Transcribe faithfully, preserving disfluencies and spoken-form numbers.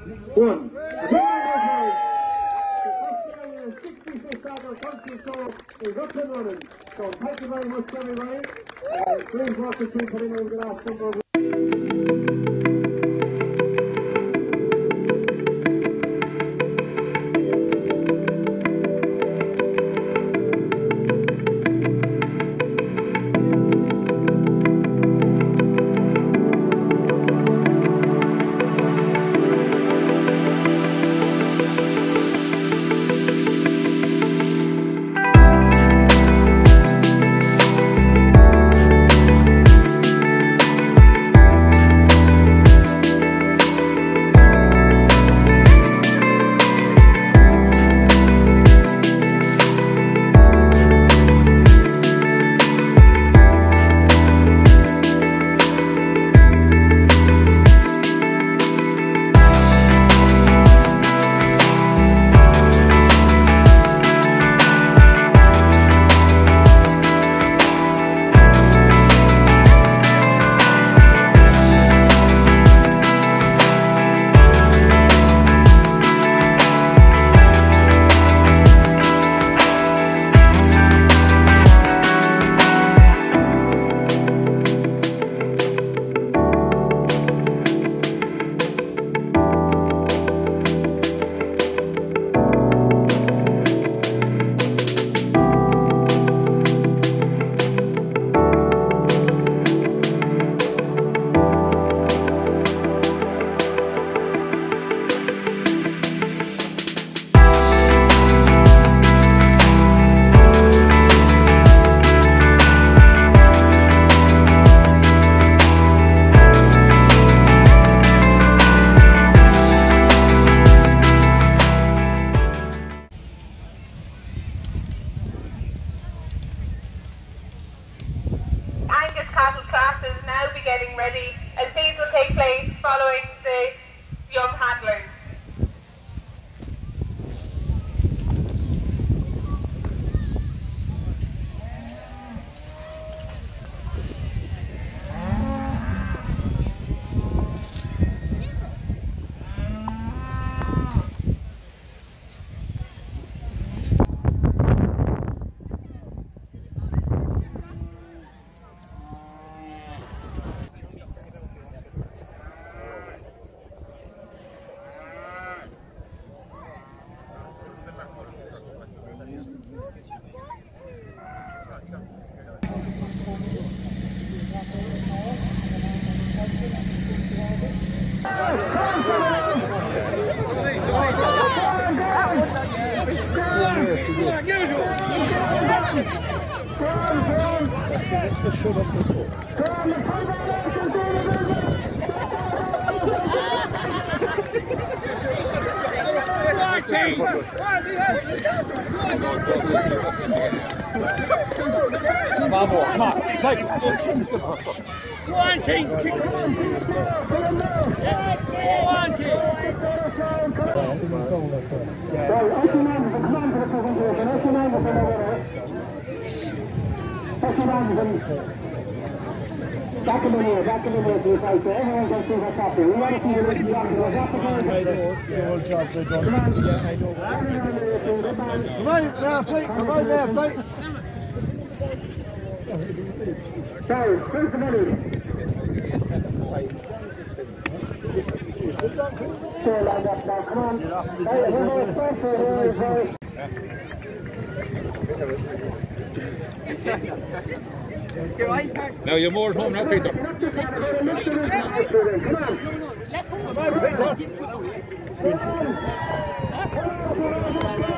one. The sixty-fifth Agricultural Show is up and running. So thank you very much, everybody. Uh, please watch the team putting over the last number of getting ready, and these will take place following the young handlers. Vamos, come on, take it. One team, kick it. Yes, one team. Back in the mirror, back in the mirror to the side so everyone can see what's happening. We want to see the rest of the officers. Come on. Come on, now, plate. Come on, there, plate. Sorry, where's the money? Sure, line up now, come on. Hey, we're going to start for here as well. Now you're more at home now, Peter. Come on.